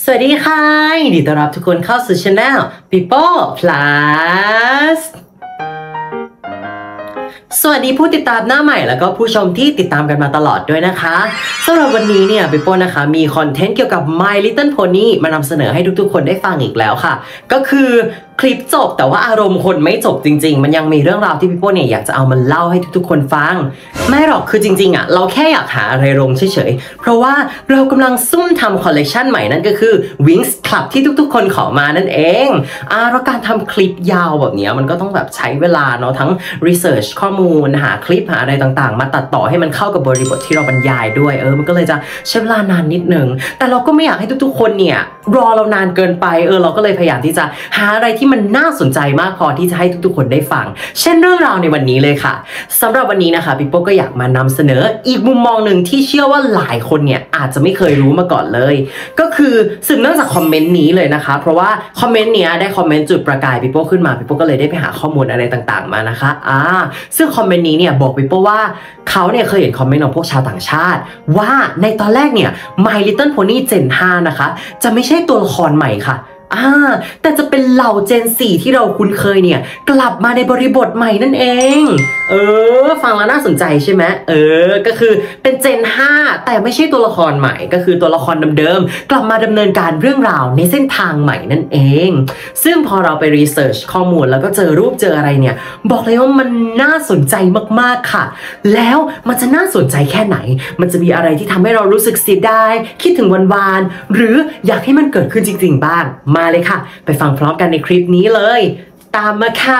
สวัสดีค่ะยินดีต้อนรับทุกคนเข้าสู่ Channel People Plus สวัสดีผู้ติดตามหน้าใหม่แล้วก็ผู้ชมที่ติดตามกันมาตลอดด้วยนะคะสำหรับวันนี้เนี่ยปิโป้นะคะมีคอนเทนต์เกี่ยวกับ My Little Pony มานำเสนอให้ทุกๆคนได้ฟังอีกแล้วค่ะก็คือคลิปจบแต่ว่าอารมณ์คนไม่จบจริงๆมันยังมีเรื่องราวที่ปิโป้เนี่ยอยากจะเอามาเล่าให้ทุกๆคนฟังไม่หรอกคือจริงๆอ่ะเราแค่อยากหาอะไรลงเฉยๆเพราะว่าเรากำลังซุ่มทำคอลเลกชันใหม่นั่นก็คือ Wings Club ที่ทุกๆคนขอมานั่นเองแล้วการทำคลิปยาวแบบนี้มันก็ต้องแบบใช้เวลาเนาะทั้ง research ข้อมูลหาคลิปหาอะไรต่างๆมาตัดต่อให้มันเข้ากับบริบทที่เราบรรยายด้วยมันก็เลยจะใช้เวลานานนิดนึงแต่เราก็ไม่อยากให้ทุกๆคนเนี่ยรอเรานานเกินไปเราก็เลยพยายามที่จะหาอะไรที่มันน่าสนใจมากพอที่จะให้ทุกๆคนได้ฟังเช่นเรื่องราวในวันนี้เลยค่ะสำหรับวันนี้นะคะปิโป้ก็อยากมานำเสนออีกมุมมองหนึ่งที่เชื่อว่าหลายคนเนี่ยอาจจะไม่เคยรู้มาก่อนเลยก็คือสืบเนื่องจากคอมเมนต์นี้เลยนะคะเพราะว่าคอมเมนต์เนี้ยได้คอมเมนต์จุดประกายปิโป้ขึ้นมาปิโป้ก็เลยได้ไปหาข้อมูลอะไรต่างๆมานะคะซึ่งคอมเมนต์นี้เนี่ยบอกปิโป้ว่าเขาเนี่ยเคยเห็นคอมเมนต์ของพวกชาวต่างชาติว่าในตอนแรกเนี่ย My Little Pony Gen 5นะคะจะไม่ใช่ตัวละครใหม่ค่ะแต่จะเป็นเหล่า Gen 4ที่เราคุ้นเคยเนี่ยกลับมาในบริบทใหม่นั่นเองฟังแล้วน่าสนใจใช่ไหมก็คือเป็น Gen 5แต่ไม่ใช่ตัวละครใหม่ก็คือตัวละครเดิมๆกลับมาดำเนินการเรื่องราวในเส้นทางใหม่นั่นเองซึ่งพอเราไปรีเสิร์ชข้อมูลแล้วก็เจอรูปเจออะไรเนี่ยบอกเลยว่ามันน่าสนใจมากๆค่ะแล้วมันจะน่าสนใจแค่ไหนมันจะมีอะไรที่ทำให้เรารู้สึกเสียดายคิดถึงวันๆหรืออยากให้มันเกิดขึ้นจริงๆบ้างมาเลยค่ะไปฟังพร้อมกันในคลิปนี้เลยตามมาค่ะ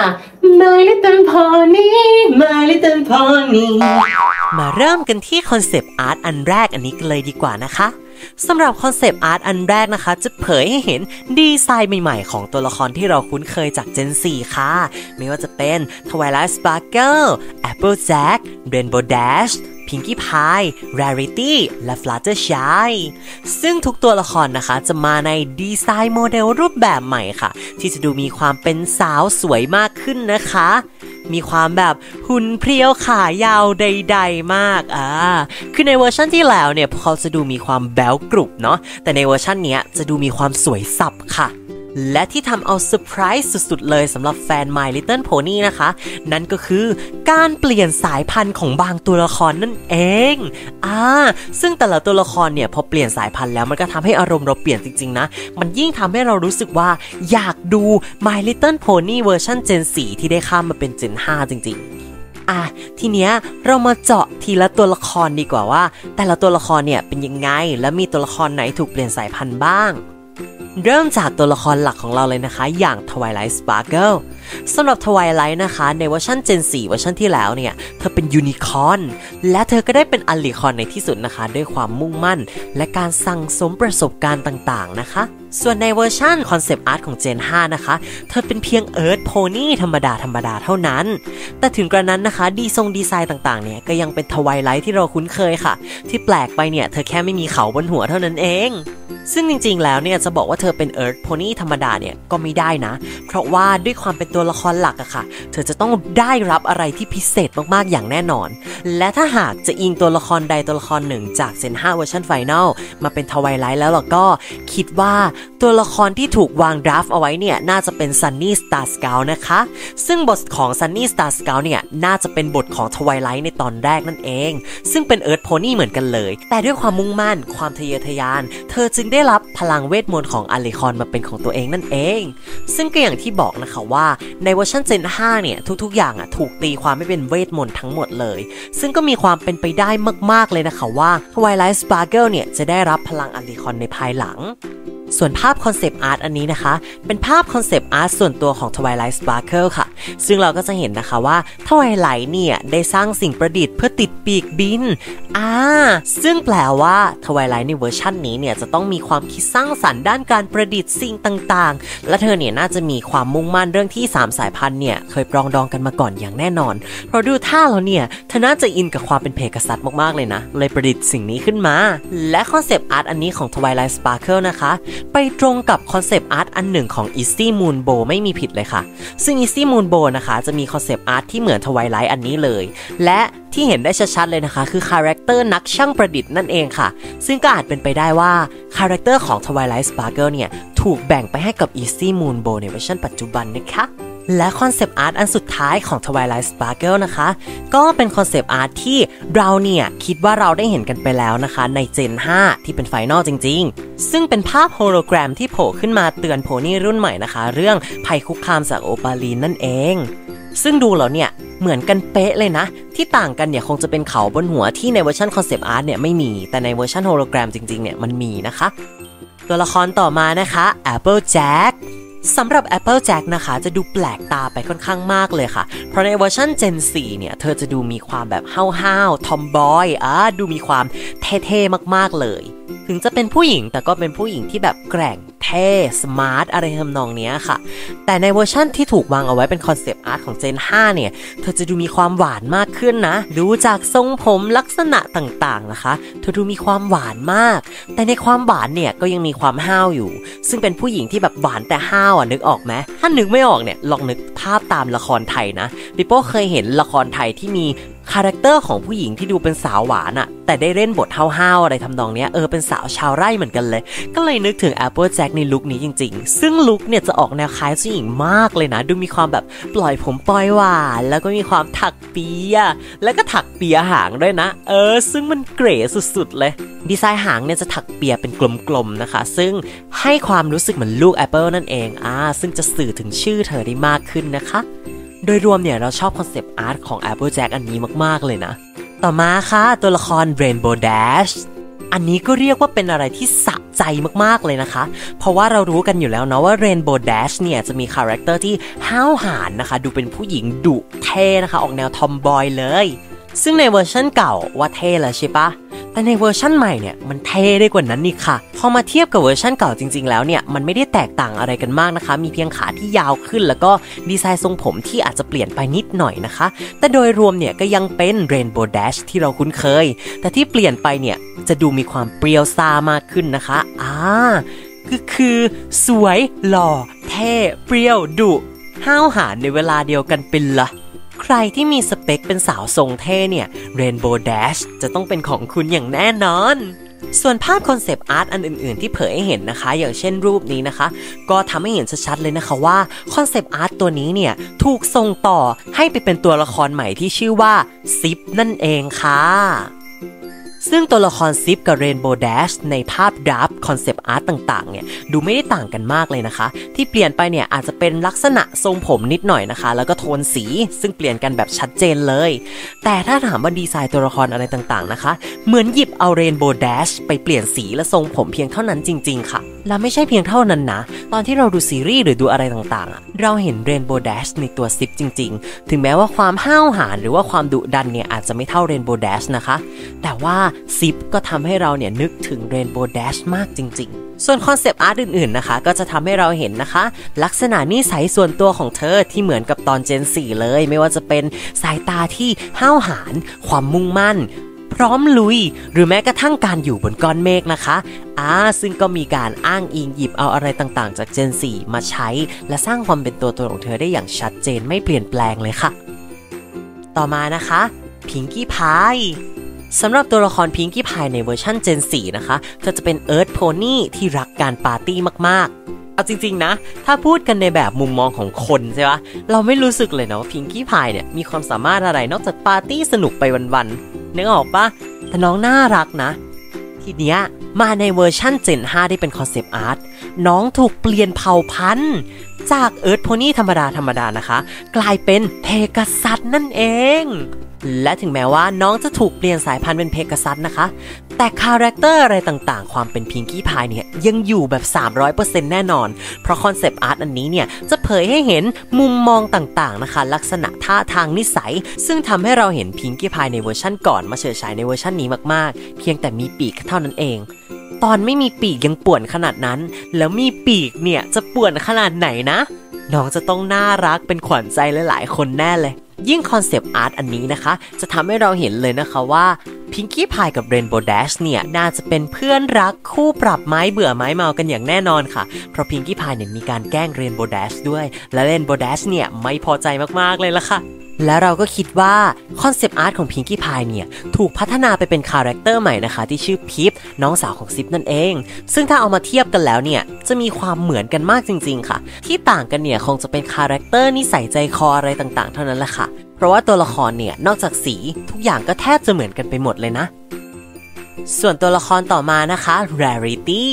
My Little Pony My Little Pony มาเริ่มกันที่คอนเซปต์อาร์ตอันแรกอันนี้กันเลยดีกว่านะคะสำหรับคอนเซปต์อาร์ตอันแรกนะคะจะเผยให้เห็นดีไซน์ใหม่ๆของตัวละครที่เราคุ้นเคยจาก Gen 4 ค่ะไม่ว่าจะเป็น Twilight Sparkle Applejack Rainbow Dash Pinkie Pie Rarity และ Fluttershy ซึ่งทุกตัวละครนะคะจะมาในดีไซน์โมเดลรูปแบบใหม่ค่ะที่จะดูมีความเป็นสาวสวยมากขึ้นนะคะมีความแบบหุ่นเพรียวขายาวใดๆมากคือในเวอร์ชันที่แล้วเนี่ยพวกเขาจะดูมีความแบ๊วกรุบเนาะแต่ในเวอร์ชันเนี้ยจะดูมีความสวยสับค่ะและที่ทำเอาเซอร์ไพรส์สุดๆเลยสำหรับแฟน My Little Pony นะคะนั่นก็คือการเปลี่ยนสายพันธุ์ของบางตัวละครนั่นเองซึ่งแต่ละตัวละครเนี่ยพอเปลี่ยนสายพันธุ์แล้วมันก็ทำให้อารมณ์เราเปลี่ยนจริงๆนะมันยิ่งทำให้เรารู้สึกว่าอยากดู My Little Pony เวอร์ชัน Gen 4 ที่ได้ข้ามมาเป็น Gen 5 จริงๆทีเนี้ยเรามาเจาะทีละตัวละครดีกว่าว่าแต่ละตัวละครเนี่ยเป็นยังไงและมีตัวละครไหนถูกเปลี่ยนสายพันธุ์บ้างเริ่มจากตัวละครหลักของเราเลยนะคะอย่าง Twilight Sparkle สำหรับ Twilight นะคะในเวอร์ชัน Gen 4 เวอร์ชันที่แล้วเนี่ยเธอเป็นยูนิคอร์นและเธอก็ได้เป็นอลิคอนในที่สุดนะคะด้วยความมุ่งมั่นและการสั่งสมประสบการณ์ต่างๆนะคะส่วนในเวอร์ชันคอนเซปต์อาร์ตของ Gen 5 นะคะเธอเป็นเพียงEarth Pony ธรรมดาเท่านั้นแต่ถึงกระนั้นนะคะดีไซน์ต่างๆเนี่ยก็ยังเป็น Twilight ที่เราคุ้นเคยค่ะที่แปลกไปเนี่ยเธอแค่ไม่มีเขาบนหัวเท่านั้นเองซึ่งจริงๆแล้วเนี่ยจะบอกว่าเธอเป็นEarth Pony ธรรมดาเนี่ยก็ไม่ได้นะเพราะว่าด้วยความเป็นตัวละครหลักอะค่ะเธอจะต้องได้รับอะไรที่พิเศษมากๆอย่างแน่นอนและถ้าหากจะอิงตัวละครใดตัวละครหนึ่งจาก Gen 5 เวอร์ชัน Final มาเป็น Twilight แล้วเราก็คิดว่าตัวละครที่ถูกวางดราฟต์เอาไว้เนี่ยน่าจะเป็น Sunny Star Scout นะคะซึ่งบทของ Sunny Star Scout เนี่ยน่าจะเป็นบทของ Twilight ในตอนแรกนั่นเองซึ่งเป็น Earth Pony เหมือนกันเลยแต่ด้วยความมุ่งมั่นความทะเยอทะยานเธอจึงได้รับพลังเวทมนต์ของอลิคอนมาเป็นของตัวเองนั่นเองซึ่งก็อย่างที่บอกนะคะว่าในเวอร์ชัน Gen 5 เนี่ยทุกๆอย่างถูกตีความไม่เป็นเวทมนต์ทั้งหมดเลยซึ่งก็มีความเป็นไปได้มากๆเลยนะคะว่า Twilight Sparkle เนี่ยจะได้รับพลังอลิคอนในภายหลังส่วนภาพคอนเซปต์อาร์ตอันนี้นะคะเป็นภาพคอนเซปต์อาร์ตส่วนตัวของ Twilight Sparkle ค่ะซึ่งเราก็จะเห็นนะคะว่า Twilight เนี่ยได้สร้างสิ่งประดิษฐ์เพื่อติดปีกบินซึ่งแปลว่า Twilight ในเวอร์ชันนี้เนี่ยจะต้องมีความคิดสร้างสรรค์ด้านการประดิษฐ์สิ่งต่างๆและเธอเนี่ยน่าจะมีความมุ่งมั่นเรื่องที่3สายพันธุ์เนี่ยเคยปรองดองกันมาก่อนอย่างแน่นอนเพราะดูท่าแล้วเนี่ยเธอน่าจะอินกับความเป็นเพกาซัสมากๆเลยนะเลยประดิษฐ์สิ่งนี้ขึ้นมาและคอนเซปต์อาร์ตอันนี้ของ Twilight Sparkle นะคะไปตรงกับคอนเซปต์อาร์ตอันหนึ่งของ Easy Moon Bow ไม่มีผิดเลยค่ะซึ่ง Easy Moon Bow นะคะจะมีคอนเซปต์อาร์ตที่เหมือน Twilight อันนี้เลยและที่เห็นได้ชัดๆเลยนะคะคือคาแรคเตอร์นักช่างประดิษฐ์นั่นเองค่ะซึ่งก็อาจเป็นไปได้ว่าคาแรคเตอร์ของ Twilight Sparkle เนี่ยถูกแบ่งไปให้กับ Easy Moon Bow ในเวอร์ชันปัจจุบันนะคะและคอนเซปต์อาร์ตอันสุดท้ายของ Twilight Sparkle นะคะก็เป็นคอนเซปต์อาร์ตที่เราเนี่ยคิดว่าเราได้เห็นกันไปแล้วนะคะใน Gen 5 ที่เป็นไฟนอลจริงๆซึ่งเป็นภาพโฮโลแกรมที่โผล่ขึ้นมาเตือนโพนี่รุ่นใหม่นะคะเรื่องภัยคุกคามจากโอปาลีนนั่นเองซึ่งดูแล้วเนี่ยเหมือนกันเป๊ะเลยนะที่ต่างกันเนี่ยคงจะเป็นเขาบนหัวที่ในเวอร์ชันคอนเซปต์อาร์ตเนี่ยไม่มีแต่ในเวอร์ชันโฮโลแกรมจริงๆเนี่ยมันมีนะคะตัวละครต่อมานะคะ Applejackสำหรับ Applejack นะคะจะดูแปลกตาไปค่อนข้างมากเลยค่ะเพราะในเวอร์ชัน Gen 4 เนี่ยเธอจะดูมีความแบบห้าวๆทอมบอยดูมีความเท่ๆมากๆเลยถึงจะเป็นผู้หญิงแต่ก็เป็นผู้หญิงที่แบบแกร่งเท่สมาร์ทอะไรทำนองนี้ค่ะแต่ในเวอร์ชั่นที่ถูกวางเอาไว้เป็นคอนเซปต์อาร์ตของ Gen 5 เนี่ยเธอจะดูมีความหวานมากขึ้นนะดูจากทรงผมลักษณะต่างๆนะคะเธอดูมีความหวานมากแต่ในความหวานเนี่ยก็ยังมีความห้าวอยู่ซึ่งเป็นผู้หญิงที่แบบหวานแต่ห้าวนึกออกไหมถ้านึกไม่ออกเนี่ยลองนึกภาพตามละครไทยนะปิโป้เคยเห็นละครไทยที่มีคาแรคเตอร์ของผู้หญิงที่ดูเป็นสาวหวานอะแต่ได้เล่นบทห้าวๆอะไรทำนองเนี้ยเป็นสาวชาวไร่เหมือนกันเลยก็เลยนึกถึง Applejack ในลุคนี้จริงๆซึ่งลุคเนี่ยจะออกแนวคล้ายผู้หญิงมากเลยนะดูมีความแบบปล่อยผมปล่อยหวานแล้วก็มีความถักเปียแล้วก็ถักเปียหางด้วยนะซึ่งมันเก๋สุดๆเลยดีไซน์หางเนี่ยจะถักเปียเป็นกลมๆนะคะซึ่งให้ความรู้สึกเหมือนลูกแอปเปิลนั่นเองซึ่งจะสื่อถึงชื่อเธอได้มากขึ้นนะคะโดยรวมเนี่ยเราชอบคอนเซปต์อาร์ตของ Applejack อันนี้มากๆเลยนะต่อมาค่ะตัวละคร Rainbow Dash อันนี้ก็เรียกว่าเป็นอะไรที่สะใจมากๆเลยนะคะเพราะว่าเรารู้กันอยู่แล้วเนาะว่า Rainbow Dash เนี่ยจะมีคาแรคเตอร์ที่ห้าวหาญนะคะดูเป็นผู้หญิงดุเท่นะคะออกแนวทอมบอยเลยซึ่งในเวอร์ชันเก่าว่าเท่แล้วใช่ปะแต่ในเวอร์ชันใหม่เนี่ยมันเท่ได้กว่านั้นนี่ค่ะพอมาเทียบกับเวอร์ชันเก่าจริงๆแล้วเนี่ยมันไม่ได้แตกต่างอะไรกันมากนะคะมีเพียงขาที่ยาวขึ้นแล้วก็ดีไซน์ทรงผมที่อาจจะเปลี่ยนไปนิดหน่อยนะคะแต่โดยรวมเนี่ยก็ยังเป็น Rainbow Dash ที่เราคุ้นเคยแต่ที่เปลี่ยนไปเนี่ยจะดูมีความเปรี้ยวซ่ามากขึ้นนะคะคือสวยหล่อเท่เปรี้ยวดุห้าวหาญในเวลาเดียวกันเป็นละใครที่มีสเปคเป็นสาวทรงเท่เนี่ย Rainbow Dash จะต้องเป็นของคุณอย่างแน่นอนส่วนภาพคอนเซปต์อาร์ตอันอื่นๆที่เผยให้เห็นนะคะอย่างเช่นรูปนี้นะคะก็ทำให้เห็นชัดๆเลยนะคะว่าคอนเซปต์อาร์ตตัวนี้เนี่ยถูกส่งต่อให้ไปเป็นตัวละครใหม่ที่ชื่อว่าซิปนั่นเองค่ะซึ่งตัวละครซิปกับ Rainbow Dash ในภาพดราฟคอนเซปต์อาร์ตต่างๆเนี่ยดูไม่ได้ต่างกันมากเลยนะคะที่เปลี่ยนไปเนี่ยอาจจะเป็นลักษณะทรงผมนิดหน่อยนะคะแล้วก็โทนสีซึ่งเปลี่ยนกันแบบชัดเจนเลยแต่ถ้าถามว่าดีไซน์ตัวละครอะไรต่างๆนะคะเหมือนหยิบเอา Rainbow Dash ไปเปลี่ยนสีและทรงผมเพียงเท่านั้นจริงๆค่ะและไม่ใช่เพียงเท่านั้นนะตอนที่เราดูซีรีส์หรือดูอะไรต่างๆเราเห็น Rainbow Dash ในตัวซิปจริงๆถึงแม้ว่าความห้าวหาญหรือว่าความดุดันเนี่ยอาจจะไม่เท่า Rainbow Dash นะคะแต่ว่าซิปก็ทำให้เราเนี่ยนึกถึง Rainbow Dash มากจริงๆส่วนคอนเซปต์อาร์ตอื่นๆนะคะก็จะทำให้เราเห็นนะคะลักษณะนิสัยส่วนตัวของเธอที่เหมือนกับตอน Gen 4 เลยไม่ว่าจะเป็นสายตาที่ห้าวหาญความมุ่งมั่นพร้อมลุยหรือแม้กระทั่งการอยู่บนก้อนเมฆนะคะซึ่งก็มีการอ้างอิงหยิบเอาอะไรต่างๆจาก Gen 4 มาใช้และสร้างความเป็นตัวตนของเธอได้อย่างชัดเจนไม่เปลี่ยนแปลงเลยค่ะต่อมานะคะพิงกี้พายสำหรับตัวละครพิงกี้พายในเวอร์ชัน Gen 4 นะคะเธอจะเป็นเอิร์ธโพนี่ที่รักการปาร์ตี้มากๆเอาจริงๆนะถ้าพูดกันในแบบมุมมองของคนใช่ปะเราไม่รู้สึกเลยนะว่าพิงกี้พายเนี่ยมีความสามารถอะไรนอกจากปาร์ตี้สนุกไปวันๆนึกออกปะแต่น้องน่ารักนะทีเนี้ยมาในเวอร์ชัน Gen 5 ได้เป็นคอนเซปต์อาร์ตน้องถูกเปลี่ยนเผ่าพันธุ์จากเอิร์ธโพนี่ธรรมดานะคะกลายเป็นเพกาซัสนั่นเองและถึงแม้ว่าน้องจะถูกเปลี่ยนสายพันธุ์เป็นเพกาซัสนะคะแต่คาแรคเตอร์อะไรต่างๆความเป็นพิงกี้พายเนี่ยยังอยู่แบบ 300% แน่นอนเพราะคอนเซปต์อาร์ตอันนี้เนี่ยจะเผยให้เห็นมุมมองต่างๆนะคะลักษณะท่าทางนิสัยซึ่งทำให้เราเห็นพิงกี้พายในเวอร์ชั่นก่อนมาเฉิดฉายในเวอร์ชั่นนี้มากๆเพียงแต่มีปีกเท่านั้นเองตอนไม่มีปีกยังป่วนขนาดนั้นแล้วมีปีกเนี่ยจะป่วนขนาดไหนนะน้องจะต้องน่ารักเป็นขวัญใจหลายๆคนแน่เลยยิ่งคอนเซปต์อาร์ตอันนี้นะคะจะทำให้เราเห็นเลยนะคะว่าพิงกี้พายกับเรนโบว์แดชเนี่ยน่าจะเป็นเพื่อนรักคู่ปรับไม้เบื่อไม้เมากันอย่างแน่นอนค่ะเพราะพิงกี้พายเนี่ยมีการแกล้งเรนโบว์แดชด้วยและเรนโบว์แดชเนี่ยไม่พอใจมากๆเลยล่ะค่ะและเราก็คิดว่าคอนเซปต์อาร์ตของพิงกี้พายเนี่ยถูกพัฒนาไปเป็นคาแรคเตอร์ใหม่นะคะที่ชื่อพิฟน้องสาวของซิปนั่นเองซึ่งถ้าเอามาเทียบกันแล้วเนี่ยจะมีความเหมือนกันมากจริงๆค่ะที่ต่างกันเนี่ยคงจะเป็นคาแรคเตอร์นิสัยใจคออะไรต่างๆเท่านั้นแหละค่ะเพราะว่าตัวละครเนี่ยนอกจากสีทุกอย่างก็แทบจะเหมือนกันไปหมดเลยนะส่วนตัวละครต่อมานะคะ Rarity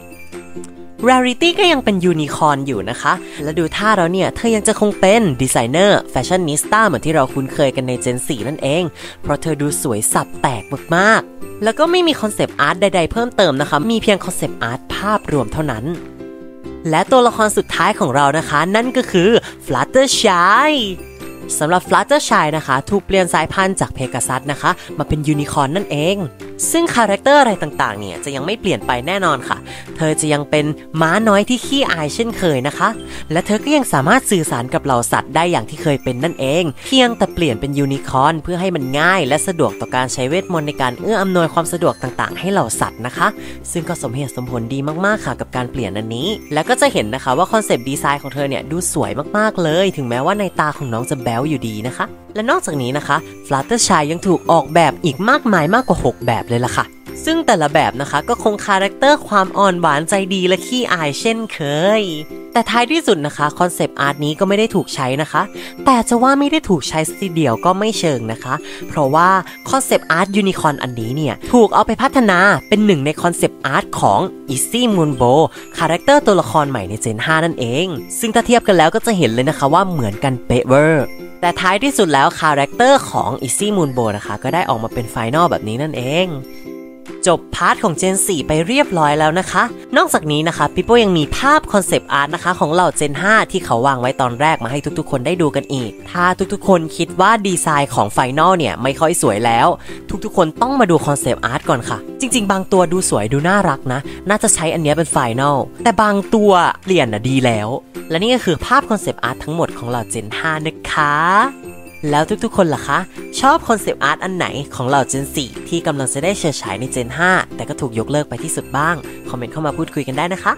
ก็ยังเป็นยูนิคอร์นอยู่นะคะและดูท่าแล้วเนี่ยเธอยังจะคงเป็นดีไซเนอร์แฟชั่นนิสต้าเหมือนที่เราคุ้นเคยกันใน Gen 4 นั่นเองเพราะเธอดูสวยสับแตกมากๆแล้วก็ไม่มีคอนเซปต์อาร์ตใดๆเพิ่มเติมนะคะมีเพียงคอนเซปต์อาร์ตภาพรวมเท่านั้นและตัวละครสุดท้ายของเรานะคะนั่นก็คือ Fluttershyสำหรับ Fluttershy นะคะถูกเปลี่ยนสายพันธุ์จากเพกาซัสนะคะมาเป็นยูนิคอร์นนั่นเองซึ่งคาแรคเตอร์อะไรต่างๆเนี่ยจะยังไม่เปลี่ยนไปแน่นอนค่ะเธอจะยังเป็นม้าน้อยที่ขี้อายเช่นเคยนะคะและเธอก็ยังสามารถสื่อสารกับเหล่าสัตว์ได้อย่างที่เคยเป็นนั่นเองเพียงแต่เปลี่ยนเป็นยูนิคอร์นเพื่อให้มันง่ายและสะดวกต่อการใช้เวทมนต์ในการเอื้ออำนวยความสะดวกต่างๆให้เหล่าสัตว์นะคะซึ่งก็สมเหตุสมผลดีมากๆค่ะกับการเปลี่ยนอันนี้แล้วก็จะเห็นนะคะว่าคอนเซปต์ดีไซน์ของเธอเนี่ยดูสวยมากๆเลยถึงแม้ว่าในตาของน้องจะแบ๊วอยู่ดีนะคะและนอกจากนี้นะคะ Fluttershy ยังถูกออกแบบอีกมากมายมากกว่า6แบบเลยล่ะค่ะซึ่งแต่ละแบบนะคะก็คงคาแรคเตอร์ความอ่อนหวานใจดีและขี้อายเช่นเคยแต่ท้ายที่สุดนะคะคอนเซปต์อาร์ตนี้ก็ไม่ได้ถูกใช้นะคะแต่จะว่าไม่ได้ถูกใช้ทีเดียวก็ไม่เชิงนะคะเพราะว่าคอนเซปต์อาร์ตยูนิคอร์นอันนี้เนี่ยถูกเอาไปพัฒนาเป็นหนึ่งในคอนเซปต์อาร์ตของ Izzy Moonbow คาแรคเตอร์ตัวละครใหม่ใน Gen 5 นั่นเองซึ่งถ้าเทียบกันแล้วก็จะเห็นเลยนะคะว่าเหมือนกันเป๊ะเวอร์แต่ท้ายที่สุดแล้วคาแรคเตอร์ของ Izzy Moonbow นะคะก็ได้ออกมาเป็นไฟนอลแบบนี้นั่นเองจบพาร์ทของ Gen 4 ไปเรียบร้อยแล้วนะคะนอกจากนี้นะคะพี่โป้ยังมีภาพคอนเซปต์อาร์ตนะคะของเหล่า Gen 5 ที่เขาวางไว้ตอนแรกมาให้ทุกๆคนได้ดูกันอีกถ้าทุกๆคนคิดว่าดีไซน์ของไฟนอลเนี่ยไม่ค่อยสวยแล้วทุกๆคนต้องมาดูคอนเซปต์อาร์ตก่อนค่ะจริงๆบางตัวดูสวยดูน่ารักนะน่าจะใช้อันนี้เป็นไฟนอลแต่บางตัวเปลี่ยนน่ะดีแล้วและนี่ก็คือภาพคอนเซปต์อาร์ตทั้งหมดของเหล่า Gen 5 นะคะแล้วทุกๆคนล่ะคะชอบคอนเซปต์อาร์ตอันไหนของเหล่า Gen 4 ที่กำลังจะได้เฉิดฉายใน Gen 5 แต่ก็ถูกยกเลิกไปที่สุดบ้างคอมเมนต์เข้ามาพูดคุยกันได้นะคะ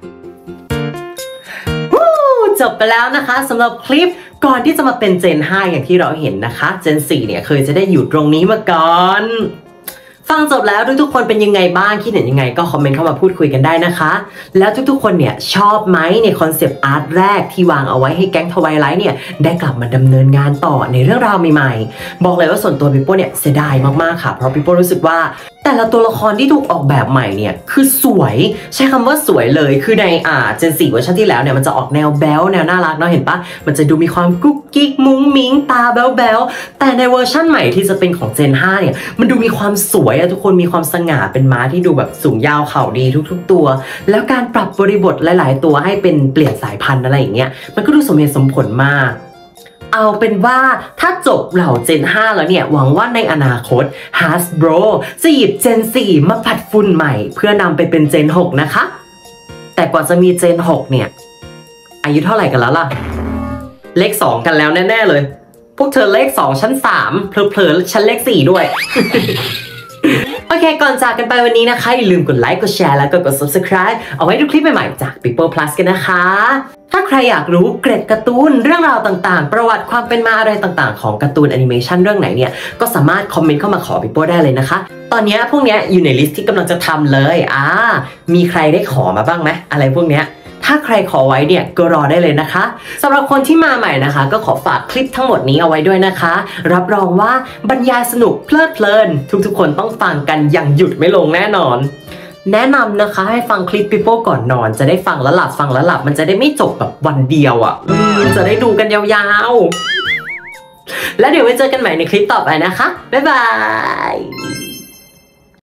จบไปแล้วนะคะสำหรับคลิปก่อนที่จะมาเป็น Gen 5 อย่างที่เราเห็นนะคะ Gen 4 เนี่ยเคยจะได้อยู่ตรงนี้มาก่อนฟังจบแล้วทุกๆคนเป็นยังไงบ้างคิดเห็นยังไงก็คอมเมนต์เข้ามาพูดคุยกันได้นะคะแล้วทุกๆคนเนี่ยชอบไหมในคอนเซปต์อาร์ตแรกที่วางเอาไว้ให้แก๊งทวายไลท์เนี่ยได้กลับมาดำเนินงานต่อในเรื่องราวใหม่ๆบอกเลยว่าส่วนตัวพี่โป้เนี่ยเสียดายมากๆค่ะเพราะพี่โป้รู้สึกว่าแต่ละตัวละครที่ถูกออกแบบใหม่เนี่ยคือสวยใช้คำว่าสวยเลยคือในGen 4 เวอร์ชันที่แล้วเนี่ยมันจะออกแนวแบ๊วแนวน่ารักเนาะเห็นปะมันจะดูมีความกุ๊กกิ๊กมุ้งมิ้งตาแบ๊วๆแต่ในเวอร์ชันใหม่ที่จะเป็นของ Gen 5 เนี่ยมันดูมีความสวยทุกคนมีความสง่าเป็นม้าที่ดูแบบสูงยาวเข่าดีทุกๆตัวแล้วการปรับบริบทหลายๆตัวให้เป็นเปลี่ยนสายพันธุ์อะไรอย่างเงี้ยมันก็ดูสมเหตุสมผลมากเอาเป็นว่าถ้าจบเหล่า Gen 5 แล้วเนี่ยหวังว่าในอนาคต Hasbro จะหยิบ Gen 4 มาผัดฝุ่นใหม่เพื่อนำไปเป็น Gen 6 นะคะแต่กว่าจะมี Gen 6 เนี่ยอายุเท่าไหร่กันแล้วล่ะเลข 2 กันแล้วแน่ๆเลยพวกเธอเลข 2 ชั้น 3 เผลอๆชั้นเลข 4 ด้วย โอเคก่อนจากกันไปวันนี้นะคะอย่าลืมกดไลค์กดแชร์แล้วก็กด subscribe เอาไว้ดูคลิปใหม่ๆจาก People Plus กันนะคะถ้าใครอยากรู้เกร็ดการ์ตูนเรื่องราวต่างๆประวัติความเป็นมาอะไรต่างๆของการ์ตูนแอนิเมชันเรื่องไหนเนี่ยก็สามารถคอมเมนต์เข้ามาขอพี่โป้ได้เลยนะคะตอนนี้พวกเนี้ยอยู่ในลิสต์ที่กำลังจะทำเลยมีใครได้ขอมาบ้างไหมอะไรพวกเนี้ยถ้าใครขอไว้เนี่ยก็รอได้เลยนะคะสำหรับคนที่มาใหม่นะคะก็ขอฝากคลิปทั้งหมดนี้เอาไว้ด้วยนะคะรับรองว่าบรรยายสนุกเพลิดเพลินทุกๆคนต้องฟังกันอย่างหยุดไม่ลงแน่นอนแนะนำนะคะให้ฟังคลิป People ก่อนนอนจะได้ฟังแล้วหลับมันจะได้ไม่จบแบบวันเดียวจะได้ดูกันยาวๆแล้วเดี๋ยวไว้เจอกันใหม่ในคลิปต่อไปนะคะบ๊ายบาย